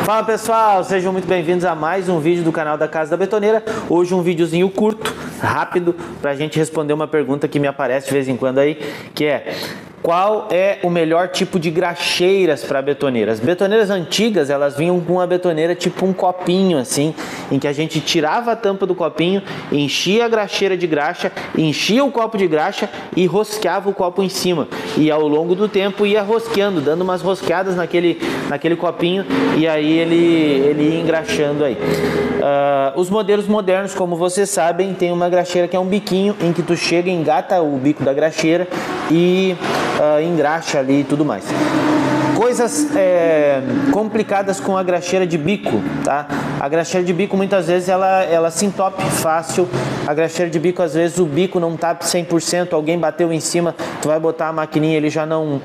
Fala pessoal, sejam muito bem-vindos a mais um vídeo do canal da Casa da Betoneira. Hoje um videozinho curto, rápido, pra gente responder uma pergunta que me aparece de vez em quando aí, que é: qual é o melhor tipo de graxeiras para betoneiras? As betoneiras antigas, elas vinham com uma betoneira tipo um copinho assim, em que a gente tirava a tampa do copinho, enchia a graxeira de graxa, enchia o copo de graxa e rosqueava o copo em cima. E ao longo do tempo ia rosqueando, dando umas rosqueadas naquele copinho, e aí ele ia engraxando aí. Os modelos modernos, como vocês sabem, tem uma graxeira que é um biquinho, em que tu chega e engata o bico da graxeira e engraxa ali e tudo mais. Coisas complicadas com a graxeira de bico, tá? A graxeira de bico muitas vezes ela se entope fácil. A graxeira de bico, às vezes o bico não tá 100%, alguém bateu em cima, tu vai botar a maquininha, ele já não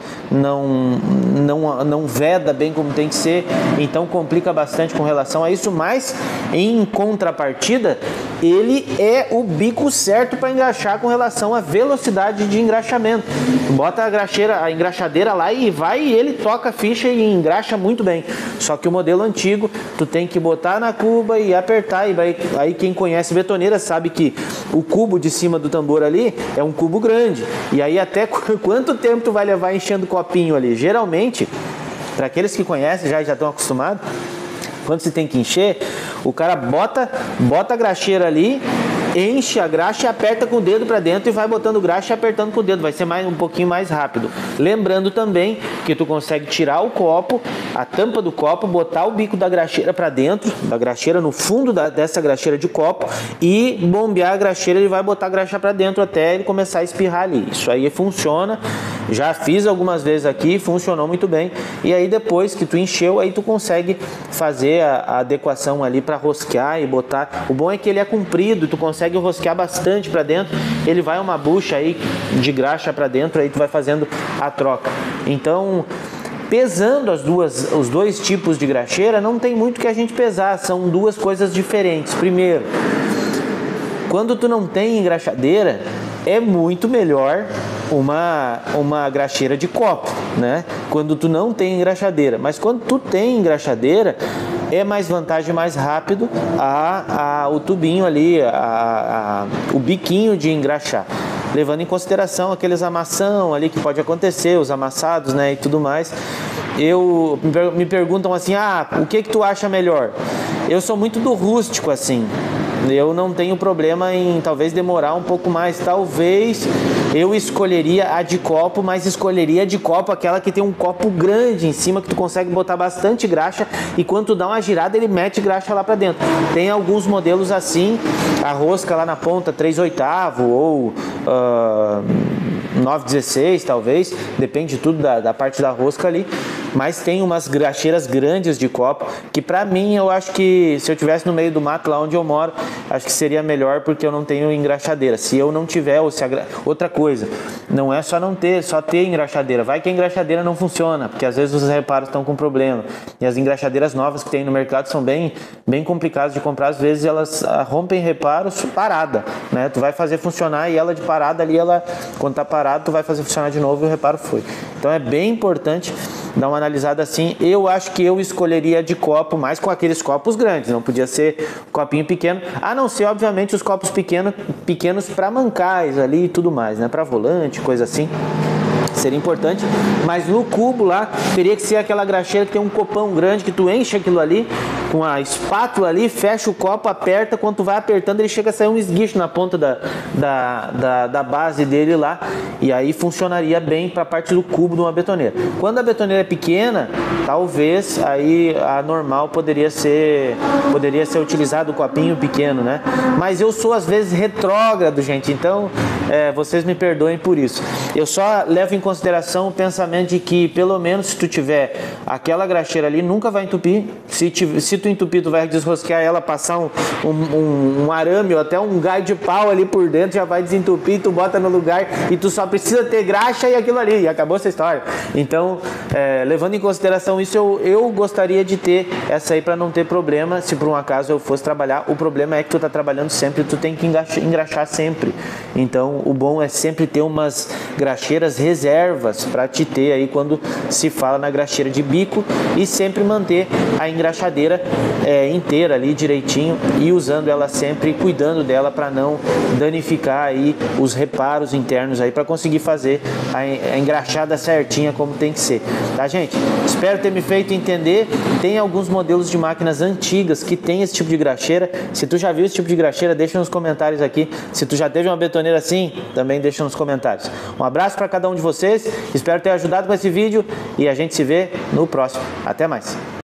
veda bem como tem que ser, então complica bastante com relação a isso. Mas em contrapartida, ele é o bico certo para engraxar com relação à velocidade de engraxamento. Tu bota a engraxadeira lá e ele toca a ficha e engraxa muito bem. Só que o modelo antigo, tu tem que botar na cuba e apertar, aí quem conhece betoneira sabe que o cubo de cima do tambor ali é um cubo grande, e aí até quanto tempo tu vai levar enchendo o copinho ali? Geralmente, para aqueles que conhecem já estão acostumados, quando você tem que encher, o cara bota a graxeira ali, enche a graxa e aperta com o dedo para dentro e vai botando graxa e apertando com o dedo, vai ser um pouquinho mais rápido. Lembrando também que tu consegue tirar o copo, a tampa do copo, botar o bico da graxeira para dentro, da graxeira no fundo dessa graxeira de copo, e bombear a graxeira. Ele vai botar a graxa para dentro até ele começar a espirrar ali. Isso aí funciona, já fiz algumas vezes aqui, funcionou muito bem. E aí depois que tu encheu, aí tu consegue fazer a adequação ali para rosquear e botar. O bom é que ele é comprido, tu consegue rosquear bastante para dentro, ele vai uma bucha aí de graxa para dentro, aí tu vai fazendo a troca. Então, pesando os dois tipos de graxeira, não tem muito que a gente pesar, são duas coisas diferentes. Primeiro, quando tu não tem engraxadeira, é muito melhor uma graxeira de copo, né? Quando tu não tem engraxadeira. Mas quando tu tem engraxadeira, é mais vantagem, mais rápido o tubinho ali, o biquinho de engraxar, levando em consideração aqueles amassão ali que pode acontecer, os amassados, né, e tudo mais. Me perguntam assim: o que tu acha melhor? Eu sou muito do rústico, assim. Eu não tenho problema em talvez demorar um pouco mais. Talvez eu escolheria a de copo, mas escolheria a de copo aquela que tem um copo grande em cima, que tu consegue botar bastante graxa, e quando tu dá uma girada ele mete graxa lá pra dentro. Tem alguns modelos assim, a rosca lá na ponta 3/8 ou 9/16 talvez, depende tudo da parte da rosca ali. Mas tem umas graxeiras grandes de copo, que pra mim, eu acho que se eu tivesse no meio do mato lá onde eu moro, acho que seria melhor, porque eu não tenho engraxadeira. Se eu não tiver, outra coisa, não é só ter engraxadeira, vai que a engraxadeira não funciona, porque às vezes os reparos estão com problema, e as engraxadeiras novas que tem no mercado são bem complicadas de comprar. Às vezes elas rompem reparos parada, né? Tu vai fazer funcionar e ela de parada ali, quando tá parado, tu vai fazer funcionar de novo e o reparo foi. Então é bem importante dar uma analisada assim. Eu acho que eu escolheria de copo, mais com aqueles copos grandes, não podia ser copinho pequeno, a não ser obviamente os copos pequenos para mancais ali e tudo mais, né, para volante, coisa assim, seria importante. Mas no cubo lá, teria que ser aquela graxeira que tem um copão grande, que tu enche aquilo ali com a espátula ali, fecha o copo, aperta, quando tu vai apertando ele chega a sair um esguicho na ponta da base dele lá, e aí funcionaria bem para a parte do cubo de uma betoneira. Quando a betoneira é pequena, talvez aí a normal poderia ser utilizado o copinho pequeno, né? Mas eu sou às vezes retrógrado, gente, então vocês me perdoem por isso. Eu só levo em consideração o pensamento de que, pelo menos se tu tiver aquela graxeira ali, nunca vai entupir. Se tu entupir, tu vai desrosquear ela, passar um arame ou até um galho de pau ali por dentro, já vai desentupir, tu bota no lugar e tu só precisa ter graxa e aquilo ali, e acabou essa história. Então, levando em consideração isso, eu gostaria de ter essa aí para não ter problema se por um acaso eu fosse trabalhar. O problema é que tu tá trabalhando sempre, tu tem que engraxar sempre. Então, o bom é sempre ter umas graxeiras reserva reservas para te ter aí quando se fala na graxeira de bico, e sempre manter a engraxadeira inteira ali direitinho e usando ela sempre, cuidando dela para não danificar aí os reparos internos aí, para conseguir fazer a engraxada certinha como tem que ser, tá, gente? Espero ter me feito entender. Tem alguns modelos de máquinas antigas que tem esse tipo de graxeira. Se tu já viu esse tipo de graxeira, deixa nos comentários aqui. Se tu já teve uma betoneira assim, também deixa nos comentários. Um abraço para cada um de vocês, espero ter ajudado com esse vídeo e a gente se vê no próximo. Até mais!